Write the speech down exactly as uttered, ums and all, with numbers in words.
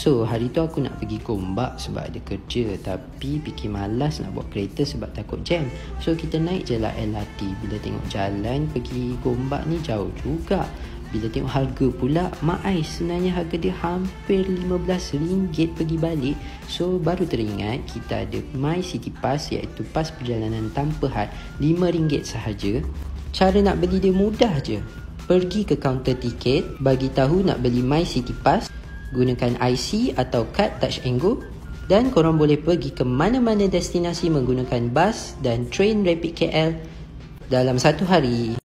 So hari tu aku nak pergi Gombak sebab ada kerja, tapi fikir malas nak bawa kereta sebab takut jam. So kita naik je lah L R T. Bila tengok jalan pergi Gombak ni jauh juga. Bila tengok harga pula, mak ai sebenarnya harga dia hampir lima belas ringgit pergi balik. So baru teringat kita ada My City Pass, iaitu pas perjalanan tanpa had lima ringgit sahaja. Cara nak beli dia mudah je. Pergi ke kaunter tiket, bagi tahu nak beli My City Pass, gunakan I C atau kad Touch and Go, dan korang boleh pergi ke mana-mana destinasi menggunakan bas dan train Rapid K L dalam satu hari.